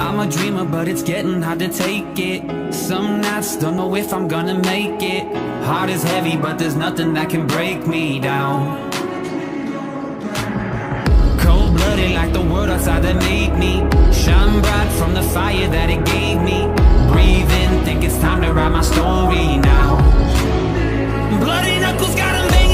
I'm a dreamer, but it's getting hard to take it. Some nights don't know if I'm gonna make it. Heart is heavy, but there's nothing that can break me down. Cold-blooded like the world outside that made me. Shine bright from the fire that it gave me. Breathe in, think it's time to write my story now. Bloody knuckles gotta make